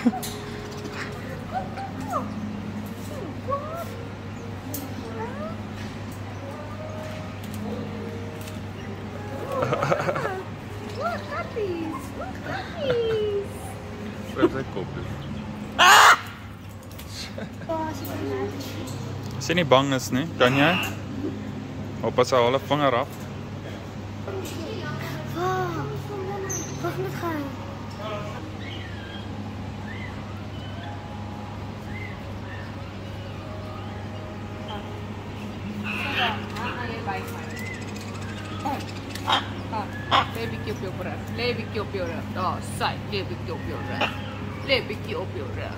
Look, puppies! Look, puppies! Waar is sy kop? As jy nie bang is nie, kan jy? Op as hy haal 'n vinger af. Wat moet gaan? Lê bietjie op jou rug. Lê bietjie op jou rug. Daar, sy, lê bietjie op jou rug. Lê bietjie op jou rug.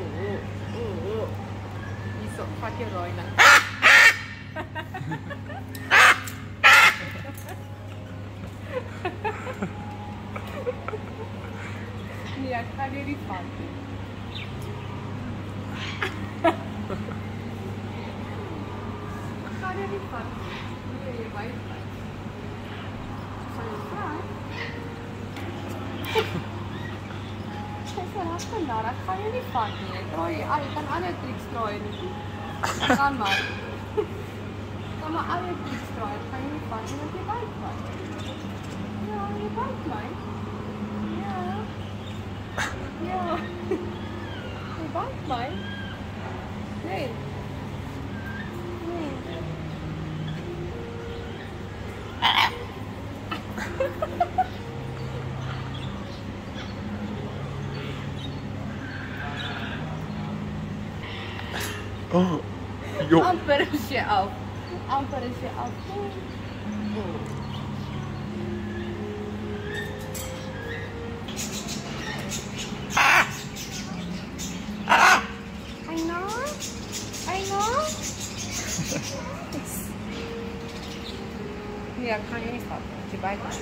Hierso, vat jou raai nou. Nee, ek gaan nie die vat nie. Ek gaan nie die vat nie. Nee, jy weet nie. Sal jy vry? Ek kan daar, ek gaan jy nie vat nie. Ek draai jy al, jy kan ander triks draai nie. Kan maar. Kan maar ander triks draai, ek gaan jy nie vat nie, want jy weet my. Ja, jy weet my. Ja. Ja. Jy weet my. Nee. Nee. Oh, joh. Amper is je af. Amper is je af. I know. I know. Nee, ik ga je niet vatten. Je bijt me.